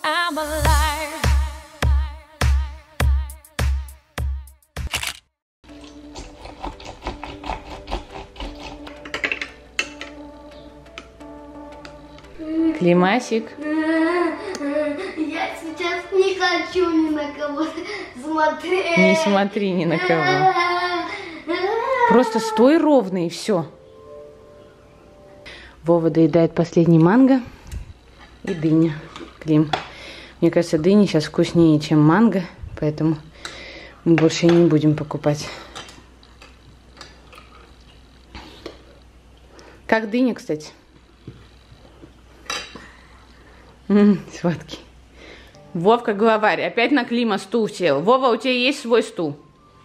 I'm alive. Климасик. Я сейчас не хочу ни на кого смотреть. Не смотри ни на кого. Просто стой ровно и все. Вова доедает последний манго и дыня. Клим. Мне кажется, дыня сейчас вкуснее, чем манго, поэтому мы больше и не будем покупать. Как дыня, кстати? Сладкий. Вовка главарь. Опять на Клима стул сел. Вова, у тебя есть свой стул?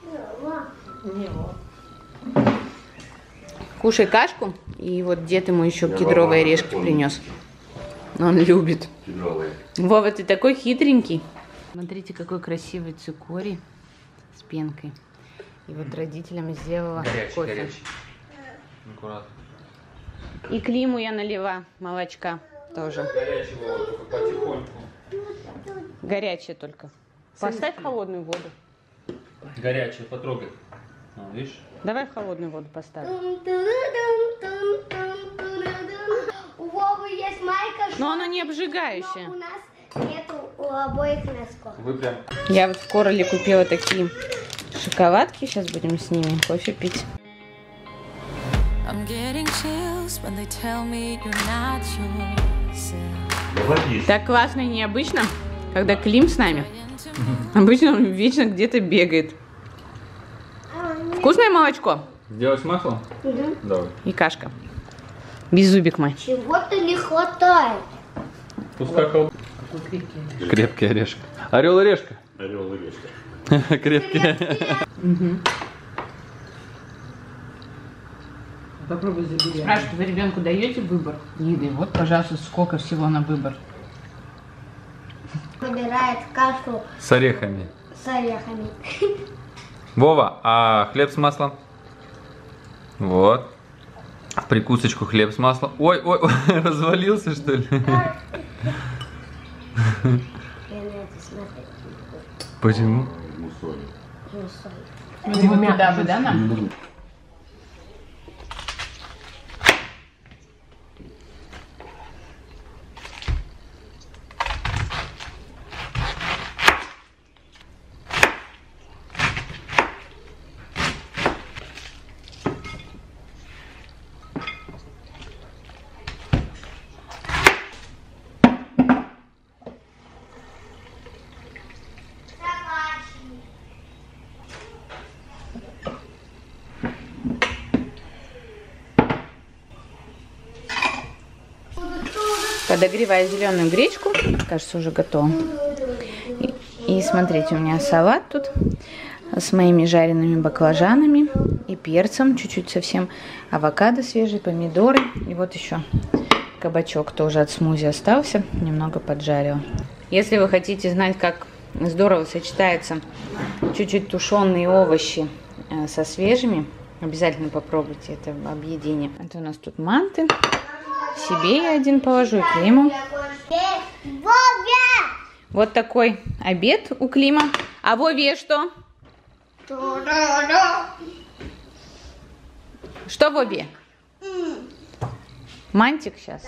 Кушай кашку. И вот дед ему еще кедровые орешки принес. Он любит. Кедровые. Вова, ты такой хитренький. Смотрите, какой красивый цикорий с пенкой. И вот родителям сделала кофе. Горячий. Аккуратно. И Климу я налила молочка тоже. Горячего, только потихоньку. Горячее только. Поставь в холодную воду. Горячее, потрогай. Видишь? Давай в холодную воду поставь. У Вовы есть майка, Но оно не обжигающее. но у нас нету у обоих носков. Вы прям... Я вот в Короле купила такие шоколадки. Сейчас будем с ними кофе пить. I'm getting chills when they tell me you're not yourself. Так классно и необычно, когда Клим с нами. Обычно он вечно где-то бегает. Вкусное молочко Сделать с маслом? Угу. Давай. и кашка. Беззубик мой. Чего-то не хватает. Пускай колбаса. Крепкий орешек. Орел и решка. Орел и решка. Крепкий. Попробуй забери. Спрашивают, вы ребенку даете выбор еды? Вот, пожалуйста, сколько всего на выбор. Выбирает кашу С орехами. с орехами. Вова, а хлеб с маслом? Вот. В прикусочку хлеб с маслом. Ой, ой, ой, развалился, что ли? Я на это смотреть. Почему? Мусоль. Туда бы, да, нам? Подогреваю зеленую гречку. Кажется, уже готово. И смотрите, у меня салат тут с моими жареными баклажанами и перцем. Чуть-чуть совсем авокадо свежий, помидоры. И вот еще кабачок тоже от смузи остался. Немного поджарила. Если вы хотите знать, как здорово сочетаются чуть-чуть тушеные овощи со свежими, обязательно попробуйте это объедение. Это у нас тут манты. Себе я один положу и Климу. Вот такой обед у Клима. А Вове что? Что Вове? Мантик сейчас.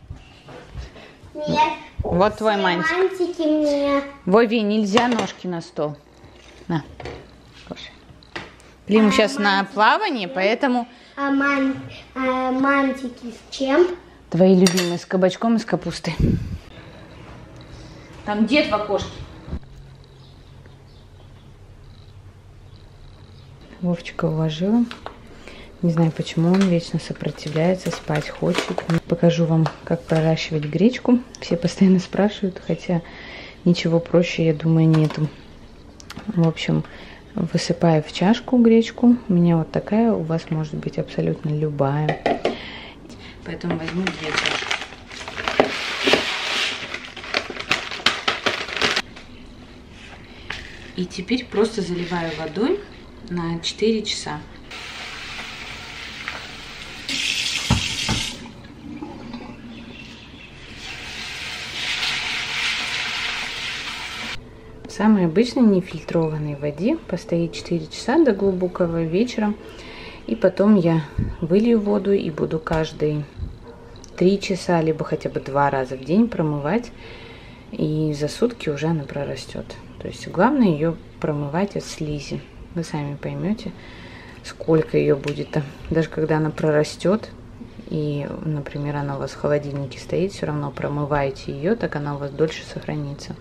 Нет. Вот твой мантик. Мантики мне. Вове нельзя ножки на стол. На, кушай. Климу сейчас на плавании, поэтому... А мантики с чем? Твои любимые с кабачком и с капустой. Там дед в окошке. Вовчика уложила. Не знаю, почему он вечно сопротивляется, спать хочет. Покажу вам, как проращивать гречку. Все постоянно спрашивают, хотя ничего проще, я думаю, нету. В общем, высыпаю в чашку гречку. У меня вот такая, у вас может быть абсолютно любая. Поэтому возьму 2 чашки. И теперь просто заливаю водой на 4 часа. самой обычной нефильтрованной воде, постоит 4 часа до глубокого вечера. И потом я вылью воду и буду каждые 3 часа, либо хотя бы 2 раза в день промывать. И за сутки уже она прорастет. То есть главное ее промывать от слизи. Вы сами поймете, сколько ее будет. Даже когда она прорастет, и, например, она у вас в холодильнике стоит, все равно промываете ее, так она у вас дольше сохранится.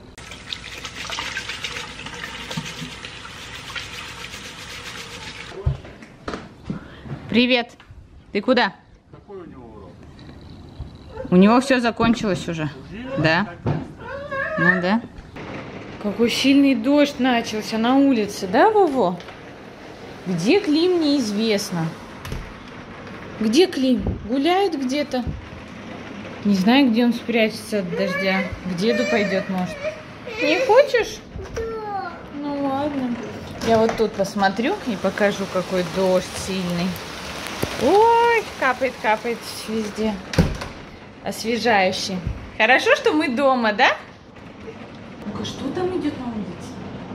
Привет! Ты куда? Какой у него урок? У него все закончилось уже. Да. Ну да. Какой сильный дождь начался на улице, да, Вово? Где Клим, неизвестно. Где Клим? Гуляет где-то? Не знаю, где он спрячется от дождя. К деду пойдет, может. Не хочешь? Да. Ну ладно. Я вот тут посмотрю и покажу, какой дождь сильный. Ой, капает, капает везде. Освежающий. Хорошо, что мы дома, да? Ну-ка, что там идет на улице?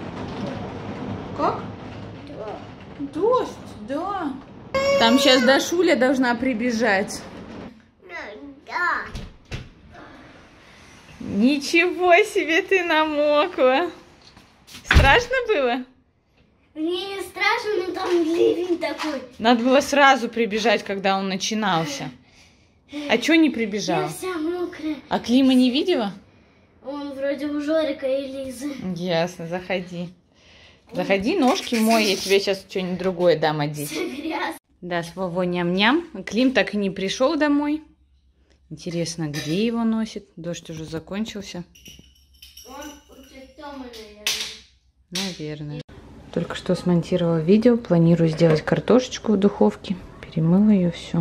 Как? Да. Дождь, да. Там сейчас Дашуля должна прибежать. Да. Ничего себе ты намокла. Страшно было? Мне не страшно, но там ливень такой. Надо было сразу прибежать, когда он начинался. А чё не прибежал? Я вся мокрая. А Клима не видела? Он вроде у Жорика и Лизы. Ясно, заходи. Заходи, ножки мой, я тебе сейчас что-нибудь другое дам одеть. Вся грязь. Да, с Вовой ням-ням. Клим так и не пришел домой. Интересно, где его носит? Дождь уже закончился. Он у Тёмы, наверное. Наверное. Только что смонтировала видео. Планирую сделать картошечку в духовке. Перемыла ее все.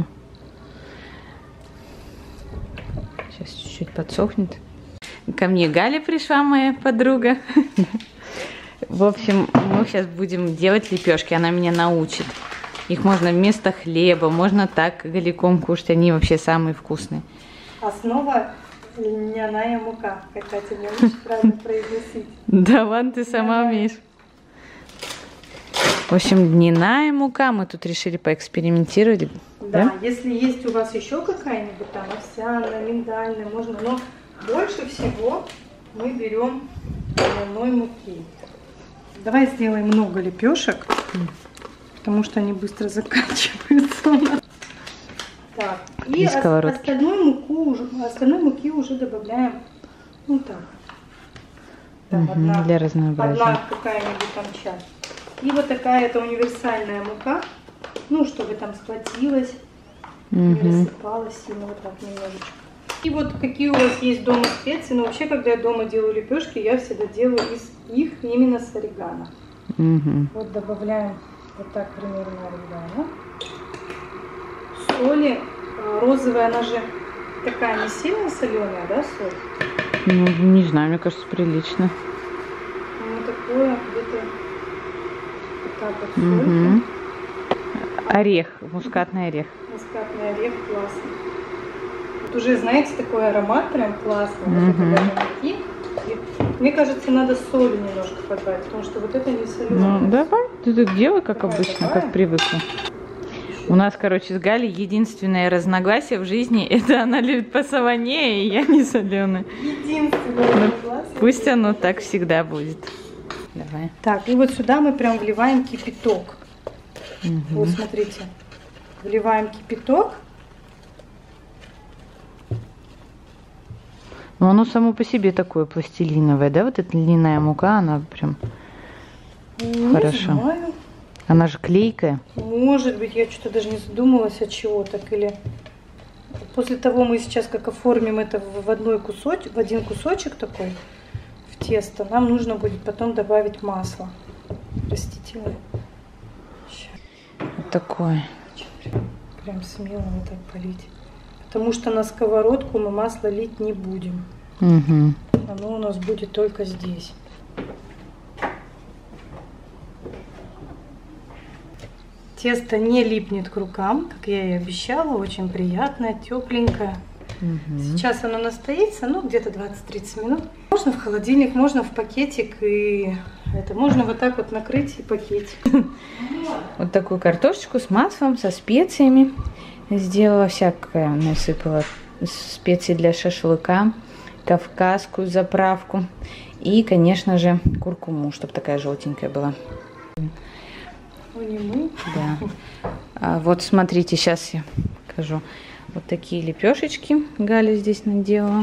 Сейчас чуть-чуть подсохнет. Ко мне Галя пришла, моя подруга. В общем, мы сейчас будем делать лепешки. Она меня научит. Их можно вместо хлеба, можно так голиком кушать. Они вообще самые вкусные. Основа льняная мука. Хотя тебе лучше правильно произносить. Да ладно, ты сама умеешь. В общем, льняная мука. Мы тут решили поэкспериментировать. Да, если есть у вас еще какая-нибудь там овсяная, миндальная, можно. Но больше всего мы берем льняной муки. Давай сделаем много лепешек, потому что они быстро заканчиваются у нас. Так, и остальную муки уже добавляем, ну так. Там для разнообразия. Одна какая-нибудь там часть. И вот такая это универсальная мука, ну, чтобы там схватилась, не рассыпалась сильно, вот так немножечко. И вот какие у вас есть дома специи, но вообще, когда я дома делаю лепешки, я всегда делаю из их именно с орегано. Вот добавляем вот так примерно орегано. Соли розовая, она же такая не сильно соленая, да, соль? Ну, не знаю, мне кажется, прилично. Ну, такое где-то вот так вот соль. Орех, мускатный орех. Мускатный орех, классно. Вот уже, знаете, такой аромат прям классный. Муки. Мне кажется, надо соли немножко подбавить, потому что вот это не соленое. Ну, давай, ты тут делай, как обычно, как привыкла. У нас, короче, с Галей единственное разногласие в жизни, это она любит посолонее, и я не соленая. Единственное разногласие. Пусть оно так всегда будет. Давай. Так, и вот сюда мы прям вливаем кипяток. Вот, смотрите. Вливаем кипяток. Но оно само по себе такое пластилиновое, да? Вот эта льняная мука, она прям хорошо. Не знаю. Она же клейкая. Может быть, я что-то даже не задумалась, от чего так. Или после того мы сейчас как оформим это в один кусочек такой, в тесто, нам нужно будет потом добавить масло растительное. Вот такое. Прям смело вот так полить. Потому что на сковородку мы масло лить не будем. Оно у нас будет только здесь. Тесто не липнет к рукам, как я и обещала. Очень приятное, тепленькое. Сейчас оно настоится, ну, где-то 20-30 минут. Можно в холодильник, можно в пакетик, и это можно вот так вот накрыть и пакетик. Вот такую картошечку с маслом, со специями. Сделала всякое, насыпала специи для шашлыка, кавказскую заправку и, конечно же, куркуму, чтобы такая желтенькая была. Да. А вот смотрите, сейчас я покажу. Вот такие лепешечки Галя здесь наделала.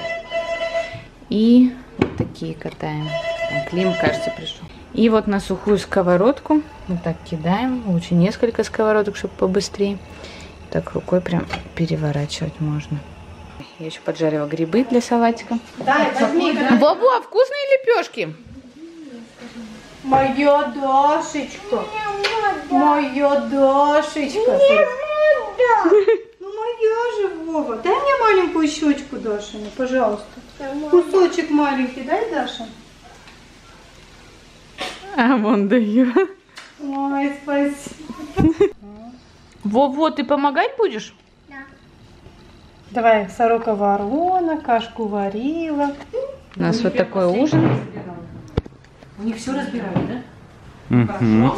И вот такие катаем. Там Клим, кажется, пришел. И вот на сухую сковородку вот так кидаем. Лучше несколько сковородок, чтобы побыстрее. Так рукой прям переворачивать можно. Я еще поджарила грибы для салатика. Да, возьми. Во-во, вкусные лепешки! Моя Дашечка. Моя Дашечка. Ну моя же, Вова. Дай мне маленькую щечку, Дашина, пожалуйста. Кусочек маленький, дай, Даша. А вон даю. Ой, спасибо. Во-во, ты помогать будешь? Давай, сорока ворона, кашку варила. У нас вот такой ужин. У них все разбирают, да?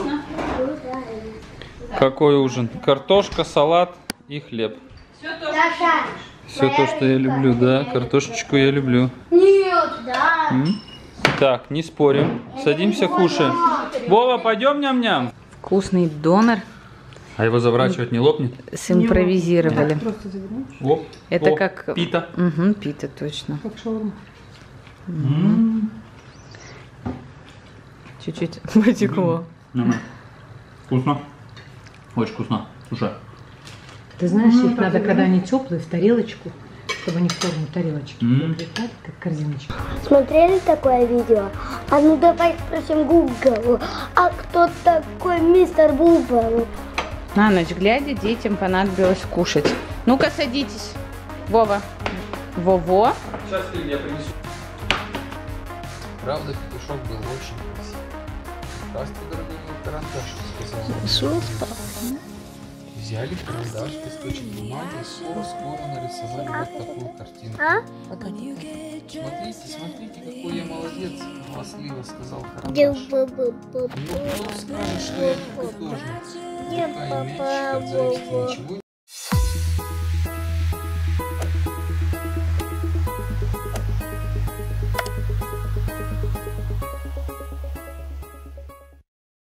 Какой ужин? Картошка, салат и хлеб. Все то, что я люблю, да? Картошечку я люблю. Нет, да. Так, не спорим. Садимся, кушаем. Вова, пойдем ням-ням. Вкусный донор. А его заворачивать не лопнет? Симпровизировали. Просто завернешь. Оп, Это оп, как... пита. Угу, пита, точно. Как шаурма. Чуть-чуть потекло. Вкусно. Очень вкусно. Слушай. Ты знаешь, их надо, когда они теплые, в тарелочку, чтобы они в форму тарелочки приобретали, как корзиночки. Смотрели такое видео? А ну давай спросим Гугл. А кто такой мистер Бубл? На ночь глядя, детям понадобилось кушать. Ну-ка, садитесь. Вова. Во-во. Сейчас я принесу. Правда, петушок был очень красивый. Здравствуй, дорогой мой карандаш, сказал. Взяли карандаш, листочек бумаги и скоро-скоро нарисовали вот такую картинку. Смотрите, какой я молодец, хвастливо сказал карандаш. Ну, кто скажет, что я не художник? Рука и мяч, от зависти ничего